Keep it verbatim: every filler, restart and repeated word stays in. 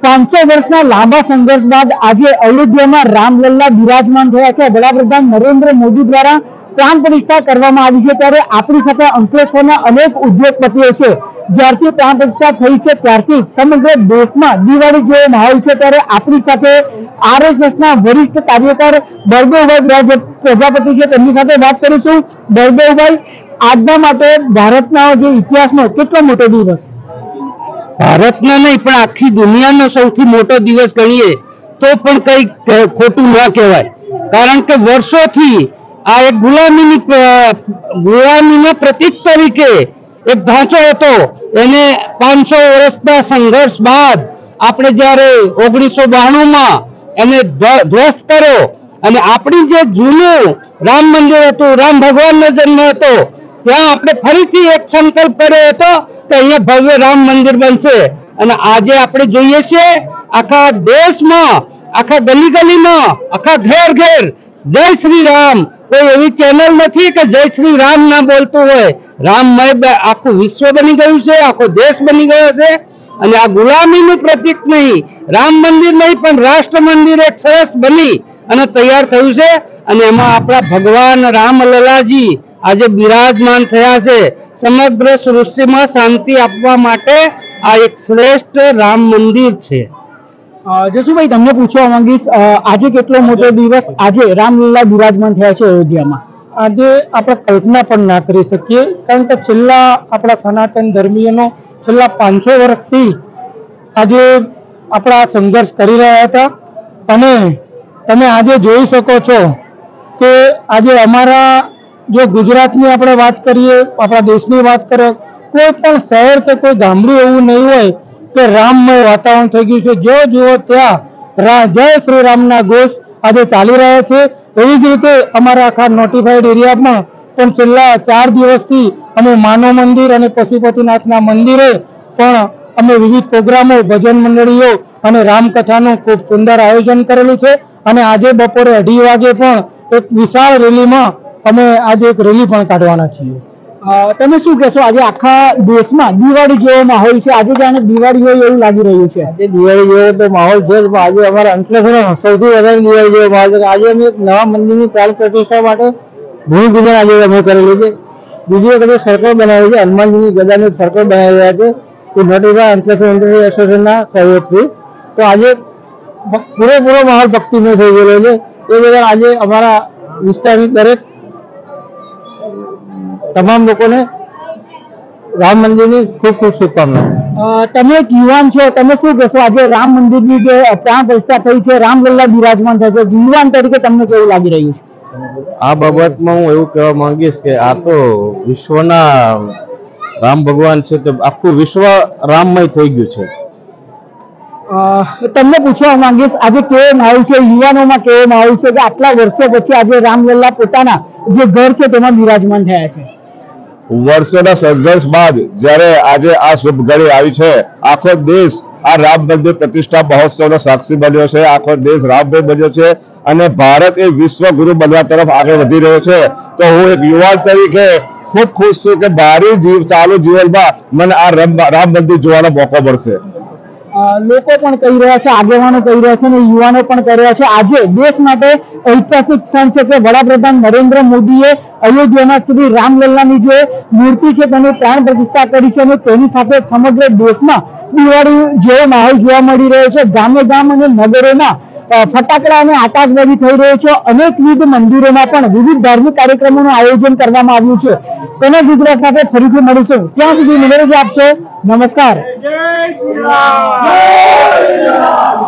પાંચસો વર્ષના લાંબા સંઘર્ષ બાદ આજે અયોધ્યામાં રામલલ્લા બિરાજમાન થયા છે। વડાપ્રધાન નરેન્દ્ર મોદી દ્વારા પ્રાણ પ્રતિષ્ઠા કરવામાં આવી છે, ત્યારે આપણી સાથે અંકલેશ્વરના અનેક ઉદ્યોગપતિઓ છે। જ્યારથી પ્રાણ પ્રતિષ્ઠા થઈ છે ત્યારથી સમગ્ર દેશમાં દિવાળી જેવો માહોલ છે। ત્યારે આપણી સાથે આરએસએસના વરિષ્ઠ કાર્યકર બળદેવભાઈ પ્રજાપતિ છે, તેમની સાથે વાત કરીશું। બળદેવભાઈ, આજના માટે ભારતના જે ઇતિહાસનો કેટલો મોટો દિવસ? ભારતના નહીં પણ આખી દુનિયાનો સૌથી મોટો દિવસ ગણીએ તો પણ કઈ ખોટું ન કહેવાય, કારણ કે વર્ષોથી આ એક ગુલામીની ગુલામીના પ્રતીક તરીકે એક ઢાંચો હતો। એને પાંચસો વર્ષના સંઘર્ષ બાદ આપણે જ્યારે ઓગણીસો બાણું માં એને ધ્વસ્ત કર્યો અને આપણી જે જૂનું રામ મંદિર હતું, રામ ભગવાનનો જન્મ હતો, ત્યાં આપણે ફરીથી એક સંકલ્પ કર્યો હતો કે અહીંયા ભવ્ય રામ મંદિર બનશે। અને આજે આપણે જોઈએ છીએ આખા દેશમાં, આખા ગલી ગલીમાં, આખા ઘેર ઘેર જય શ્રી રામ। કોઈ એવી ચેનલ નથી કે જય શ્રી રામ ના બોલતું હોય। રામમય આખું વિશ્વ બની ગયું છે, આખો દેશ બની ગયો છે। અને આ ગુલામીનું પ્રતીક નહીં, રામ મંદિર નહીં પણ રાષ્ટ્ર મંદિર એક સરસ બની અને તૈયાર થયું છે। અને એમાં આપણા ભગવાન રામલલાજી આજે બિરાજમાન થયા છે। સમગ્ર સૃષ્ટિમાં શાંતિ આપવા માટે આ એક શ્રેષ્ઠ રામ મંદિર છે। જશુભાઈ, તમને પૂછવા માંગીશ, આજે કેટલો મોટો દિવસ? આજે રામલલ્લા બિરાજમાન થયા છે અયોધ્યામાં। આજે આપણે કલ્પના પણ ના કરી શકીએ, કારણ કે છેલ્લા આપણા સનાતન ધર્મીયનો છેલ્લા પાંચસો વર્ષથી આજે આપણા સંઘર્ષ કરી રહ્યા હતા। અને તમે આજે જોઈ શકો છો કે આજે અમારા જો ગુજરાતની આપણે વાત કરીએ, આપણા દેશની વાત કરીએ, કોઈ પણ શહેર કે કોઈ ગામડું એવું નહીં હોય કે રામમય વાતાવરણ થઈ ગયું છે। જો જુઓ ત્યાં જય શ્રી રામના ઘોષ આજે ચાલી રહ્યા છે। એવી જ રીતે અમારા આખા નોટિફાઈડ એરિયામાં પણ છેલ્લા ચાર દિવસથી અમે માનવ મંદિર અને પશુપતિનાથના મંદિરે પણ અમે વિવિધ પ્રોગ્રામો, ભજન મંડળીઓ અને રામકથાનું ખૂબ સુંદર આયોજન કરેલું છે। અને આજે બપોરે અઢી વાગે પણ એક વિશાળ રેલીમાં અમે આજે એક રેલી પણ કાઢવાના છીએ। તમે શું કહેશો, આજે આખા દેશમાં દિવાળી જેવો માહોલ છે? આજે જાણે દિવાળી હોય એવું લાગી રહ્યું છે। આજે દિવાળી જેવો તો માહોલ છે, પણ આજે અમારા અંકલેશ્વરમાં સૌથી વધારે દિવાળી જેવો માહોલ છે। આજે અમે એક નવા મંદિરની પ્રાણ પ્રતિષ્ઠા માટે ભૂમિપૂજન આજે અમે કરેલું છે। બીજી વખતે સર્કલ બનાવ્યું છે, હનુમાનજીની ગદાનું સર્કલ બનાવી રહ્યા છે એ નોટિફાઈડ અંકલેશ્વર ઇન્ટરનેશનલ એસોસિએશનના સહયોગથી। તો આજે પૂરેપૂરો માહોલ ભક્તિમય થઈ ગયેલો છે। એ બદલ આજે અમારા વિસ્તારની દરેક તમામ લોકોને રામ મંદિરની ખૂબ ખૂબ શુભકામનાઓ। તમે એક યુવાન છો, તમે શું કહેશો, આજે રામ મંદિરની જે પ્રાણ પ્રતિષ્ઠા થઈ છે, રામલલ્લા બિરાજમાન થયા છે, યુવાન તરીકે તમને કેવું લાગી રહ્યું છે? આ બાબતમાં હું એવું કહેવા માંગીશ કે આ તો વિશ્વના રામ ભગવાન છે, તો આખું વિશ્વ રામમય થઈ ગયું છે। તમને પૂછવા માંગીશ, આજે કેવો માહોલ છે, યુવાનોમાં કેવો માહોલ છે કે આટલા વર્ષો પછી આજે રામલલ્લા પોતાના જે ઘર છે તેમાં બિરાજમાન થયા છે? વર્ષોના સંઘર્ષ બાદ જ્યારે આજે આ શુભ ઘડી આવી છે, આખો દેશ આ રામ મંદિર પ્રતિષ્ઠા મહોત્સવનો સાક્ષી બન્યો છે। આખો દેશ રામમય બન્યો છે અને ભારત એ વિશ્વ ગુરુ બનવા તરફ આગળ વધી રહ્યો છે। તો હું એક યુવાન તરીકે ખૂબ ખુશ છું કે મારી જીવ ચાલુ જીવનમાં મને આ રામ મંદિર જોવાનો મોકો મળશે। લોકો પણ કહી રહ્યા છે, આગેવાનો કહી રહ્યા છે અને યુવાનો પણ કહી રહ્યા છે, આજે દેશ માટે ઐતિહાસિક ક્ષણ છે કે વડાપ્રધાન નરેન્દ્ર મોદીએ અયોધ્યામાં શ્રી રામલલ્લાની જે મૂર્તિ છે તેની પ્રાણ પ્રતિષ્ઠા કરી છે અને તેની સાથે સમગ્ર દેશમાં દિવાળી જેવો માહોલ જોવા મળી રહ્યો છે। ગામે ગામ અને નગરોમાં ફટાકડા અને આતશબાજી થઈ રહ્યો છે। અનેકવિધ મંદિરોમાં પણ વિવિધ ધાર્મિક કાર્યક્રમોનું આયોજન કરવામાં આવ્યું છે। તેના ગુજરાત સાથે ફરીથી મળીશું, ત્યાં સુધી મને રજા આપશો। નમસ્કાર।